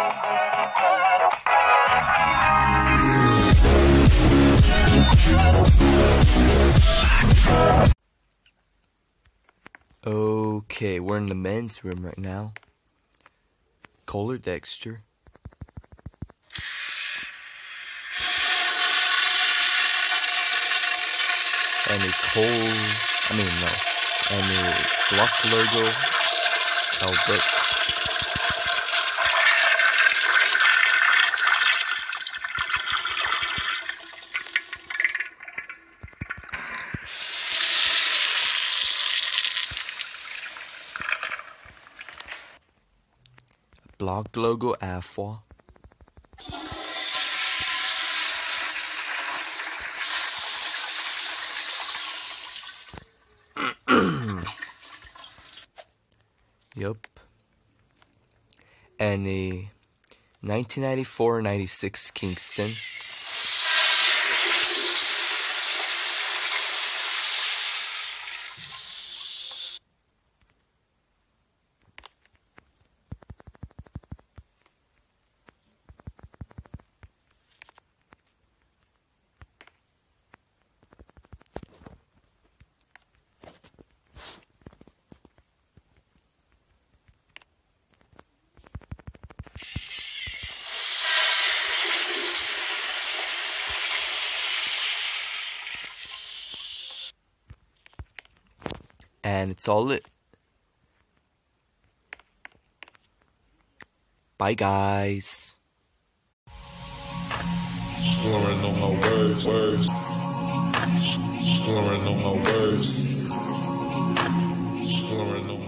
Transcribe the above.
Okay, we're in the men's room right now. Kohler Dexter. And a Lux logo, Albert. Blog logo Alpha. Yup. And a 1994-96 Kingston. And it's all lit. Bye, guys. Slurring on my words. Slurring on my words. Slurring on my